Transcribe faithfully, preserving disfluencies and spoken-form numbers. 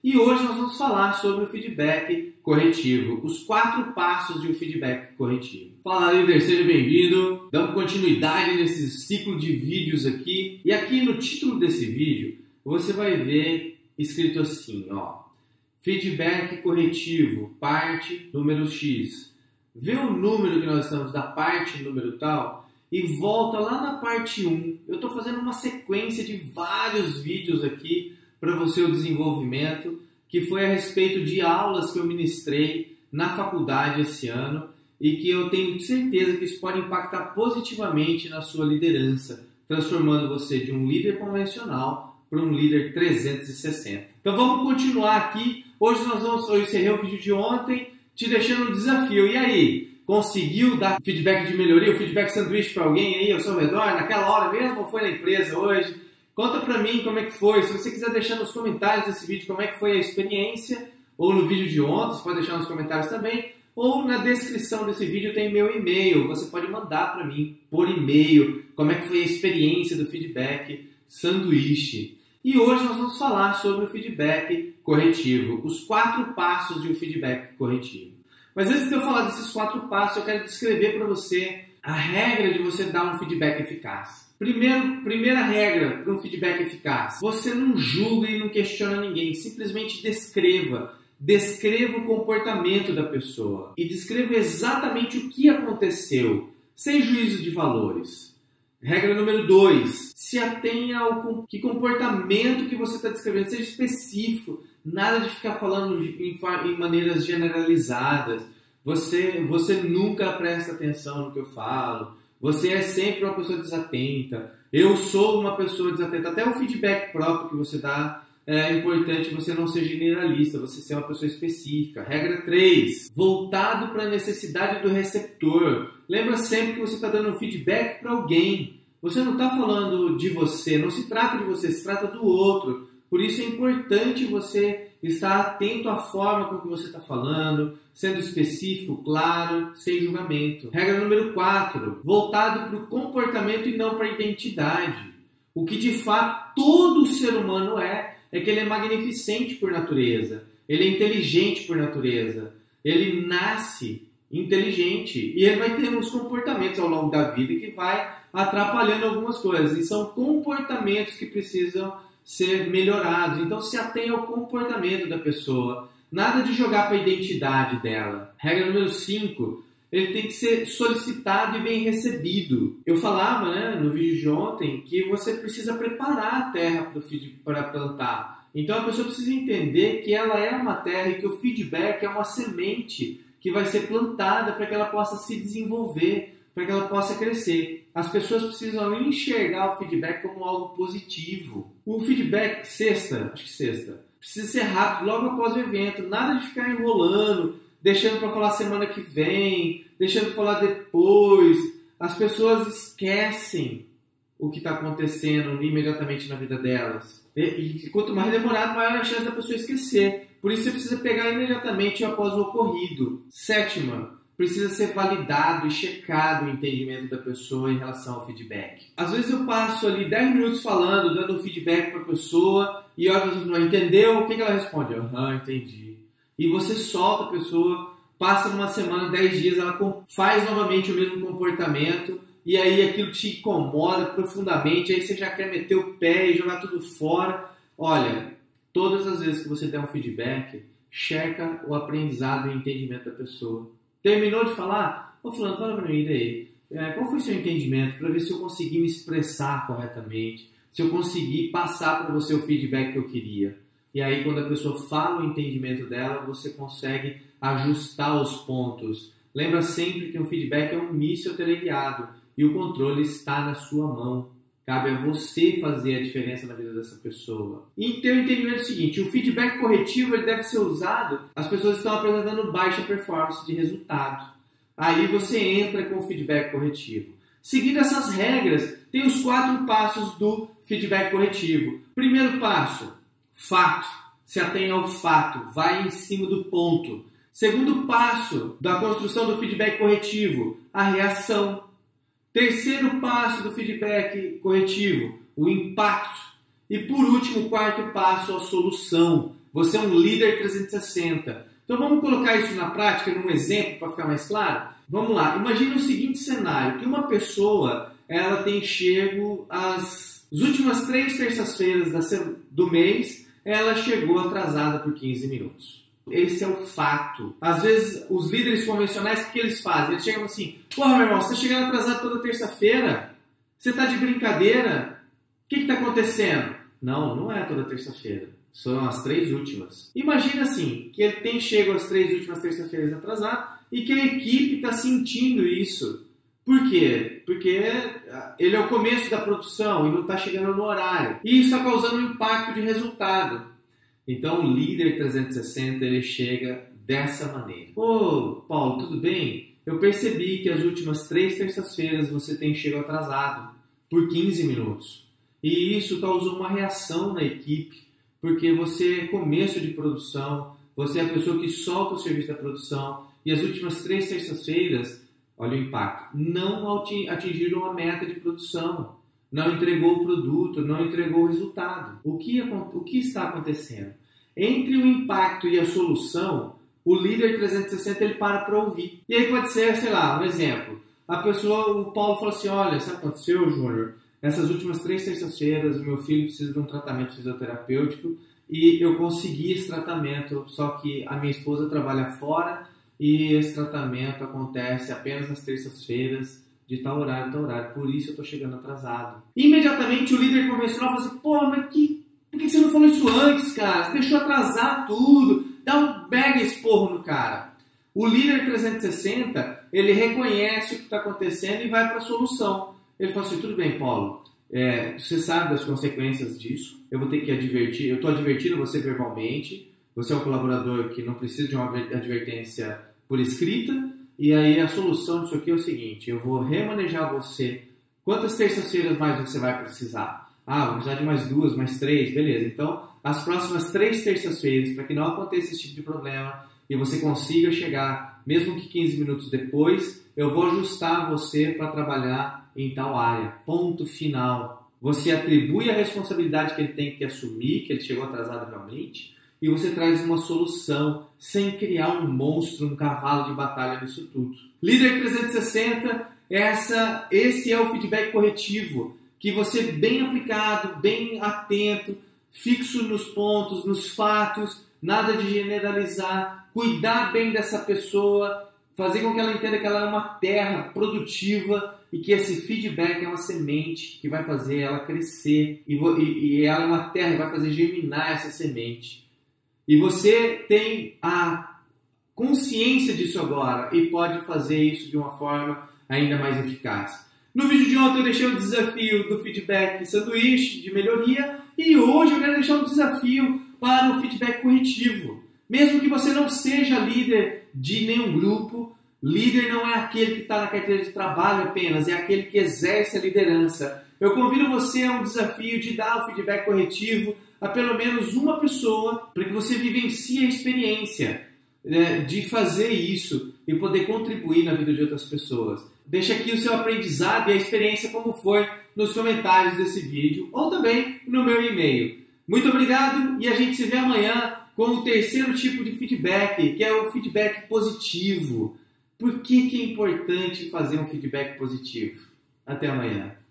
E hoje nós vamos falar sobre o feedback corretivo, os quatro passos de um feedback corretivo. Fala, líder, seja bem-vindo. Dando continuidade nesse ciclo de vídeos aqui. E aqui no título desse vídeo, você vai ver escrito assim, ó. Feedback corretivo, parte número X. Vê o número que nós estamos da parte número tal e volta lá na parte um. Eu estou fazendo uma sequência de vários vídeos aqui para você o desenvolvimento, que foi a respeito de aulas que eu ministrei na faculdade esse ano e que eu tenho certeza que isso pode impactar positivamente na sua liderança, transformando você de um líder convencional para um líder trezentos e sessenta. Então vamos continuar aqui. Hoje nós vamos, eu encerrei o vídeo de ontem, te deixando um desafio. E aí, conseguiu dar feedback de melhoria, o feedback sanduíche para alguém aí ao seu redor, naquela hora mesmo, ou foi na empresa hoje? Conta para mim como é que foi. Se você quiser deixar nos comentários desse vídeo como é que foi a experiência, ou no vídeo de ontem, você pode deixar nos comentários também, ou na descrição desse vídeo tem meu e-mail, você pode mandar para mim por e-mail como é que foi a experiência do feedback sanduíche. E hoje nós vamos falar sobre o feedback corretivo, os quatro passos de um feedback corretivo. Mas antes de eu falar desses quatro passos, eu quero descrever para você a regra de você dar um feedback eficaz. Primeiro, primeira regra para um feedback eficaz, você não julga e não questiona ninguém, simplesmente descreva. Descreva o comportamento da pessoa e descreva exatamente o que aconteceu, sem juízo de valores. Regra número dois, se atenha ao que comportamento que você está descrevendo, seja específico, nada de ficar falando em, em maneiras generalizadas. Você, você nunca presta atenção no que eu falo, você é sempre uma pessoa desatenta, eu sou uma pessoa desatenta, até o feedback próprio que você dá é importante você não ser generalista, você ser uma pessoa específica. Regra três, voltado para a necessidade do receptor. Lembra sempre que você está dando um feedback para alguém. Você não está falando de você, não se trata de você, se trata do outro. Por isso é importante você estar atento à forma com que você está falando, sendo específico, claro, sem julgamento. Regra número quatro, voltado para o comportamento e não para a identidade. O que de fato todo ser humano é, é que ele é magnificente por natureza, ele é inteligente por natureza, ele nasce inteligente e ele vai ter uns comportamentos ao longo da vida que vai atrapalhando algumas coisas. E são comportamentos que precisam ser melhorados. Então se atenha ao comportamento da pessoa, nada de jogar para a identidade dela. Regra número cinco, ele tem que ser solicitado e bem recebido. Eu falava, né, no vídeo de ontem que você precisa preparar a terra para plantar. Então a pessoa precisa entender que ela é uma terra e que o feedback é uma semente que vai ser plantada para que ela possa se desenvolver, para que ela possa crescer. As pessoas precisam enxergar o feedback como algo positivo. O feedback, sexta, acho que sexta, precisa ser rápido, logo após o evento. Nada de ficar enrolando, deixando para falar semana que vem, deixando para falar depois. As pessoas esquecem o que está acontecendo imediatamente na vida delas. E, e quanto mais demorado, maior a chance da pessoa esquecer. Por isso você precisa pegar imediatamente após o ocorrido. Sétima, precisa ser validado e checado o entendimento da pessoa em relação ao feedback. Às vezes eu passo ali dez minutos falando, dando um feedback para a pessoa e a pessoa não entendeu, o que, que ela responde? Aham, entendi. E você solta a pessoa, passa uma semana, dez dias, ela faz novamente o mesmo comportamento e aí aquilo te incomoda profundamente, aí você já quer meter o pé e jogar tudo fora. Olha, todas as vezes que você der um feedback, checa o aprendizado e o entendimento da pessoa. Terminou de falar? Ô fulano, fala pra mim daí. É, qual foi o seu entendimento? Para ver se eu consegui me expressar corretamente, se eu consegui passar para você o feedback que eu queria. E aí, quando a pessoa fala o entendimento dela, você consegue ajustar os pontos. Lembra sempre que um feedback é um míssil teleguiado e o controle está na sua mão. Cabe a você fazer a diferença na vida dessa pessoa. E ter o entendimento é o seguinte, o feedback corretivo ele deve ser usado, as pessoas estão apresentando baixa performance de resultado. Aí você entra com o feedback corretivo. Seguindo essas regras, tem os quatro passos do feedback corretivo. Primeiro passo, fato. Se atenha ao fato, vai em cima do ponto. Segundo passo da construção do feedback corretivo, a reação. Terceiro passo do feedback corretivo, o impacto. E por último, o quarto passo, a solução. você é um líder trezentos e sessenta. Então vamos colocar isso na prática, num exemplo, para ficar mais claro? Vamos lá, imagine o seguinte cenário, que uma pessoa ela tem chego às, às últimas três terças-feiras do mês, ela chegou atrasada por quinze minutos. Esse é o fato. Às vezes, os líderes convencionais, o que eles fazem? Eles chegam assim, porra, meu irmão, você está chegando atrasado toda terça-feira? Você está de brincadeira? O que está acontecendo? Não, não é toda terça-feira. São as três últimas. Imagina assim, que ele tem chego às três últimas terça-feiras atrasado e que a equipe está sentindo isso. Por quê? Porque ele é o começo da produção e não está chegando no horário. E isso está causando um impacto de resultado. Então o líder trezentos e sessenta ele chega dessa maneira. Ô, Paulo, tudo bem? Eu percebi que as últimas três terças-feiras você tem chegado atrasado por quinze minutos. E isso causou uma reação na equipe, porque você é começo de produção, você é a pessoa que solta o serviço da produção, e as últimas três terças-feiras, olha o impacto, não atingiram a meta de produção, não entregou o produto, não entregou o resultado. O que, o que está acontecendo? Entre o impacto e a solução, o líder trezentos e sessenta ele para para ouvir. E aí pode ser, sei lá, um exemplo. A pessoa, o Paulo falou assim, olha, sabe o que aconteceu, Júnior? Essas últimas três terças-feiras, o meu filho precisa de um tratamento fisioterapêutico e eu consegui esse tratamento, só que a minha esposa trabalha fora e esse tratamento acontece apenas nas terças-feiras, de tal horário, tal horário, por isso eu estou chegando atrasado. Imediatamente o líder convencional fala assim, pô, mas que, por que você não falou isso antes, cara? Você deixou atrasar tudo, dá um mega esporro no cara. O líder trezentos e sessenta, ele reconhece o que está acontecendo e vai para a solução. Ele fala assim, tudo bem, Paulo, é, você sabe das consequências disso, eu vou ter que advertir, eu estou advertindo você verbalmente, você é um colaborador que não precisa de uma advertência por escrita, e aí a solução disso aqui é o seguinte, eu vou remanejar você, quantas terças-feiras mais você vai precisar? Ah, vou precisar de mais duas, mais três, beleza. Então, as próximas três terças-feiras, para que não aconteça esse tipo de problema, e você consiga chegar, mesmo que quinze minutos depois, eu vou ajustar você para trabalhar em tal área. Ponto final. Você atribui a responsabilidade que ele tem que assumir, que ele chegou atrasado realmente, e você traz uma solução sem criar um monstro, um cavalo de batalha nisso tudo. Líder trezentos e sessenta, essa, esse é o feedback corretivo, que você bem aplicado, bem atento, fixo nos pontos, nos fatos, nada de generalizar, cuidar bem dessa pessoa, fazer com que ela entenda que ela é uma terra produtiva e que esse feedback é uma semente que vai fazer ela crescer e, e, e ela é uma terra que vai fazer germinar essa semente. E você tem a consciência disso agora e pode fazer isso de uma forma ainda mais eficaz. No vídeo de ontem eu deixei o desafio do feedback sanduíche de melhoria e hoje eu quero deixar um desafio para o feedback corretivo. Mesmo que você não seja líder de nenhum grupo, líder não é aquele que está na carteira de trabalho apenas, é aquele que exerce a liderança. Eu convido você a um desafio de dar o feedback corretivo a pelo menos uma pessoa para que você vivencie a experiência, né, de fazer isso e poder contribuir na vida de outras pessoas. Deixa aqui o seu aprendizado e a experiência como foi nos comentários desse vídeo ou também no meu e-mail. Muito obrigado e a gente se vê amanhã com o terceiro tipo de feedback, que é o feedback positivo. Por que que é importante fazer um feedback positivo? Até amanhã.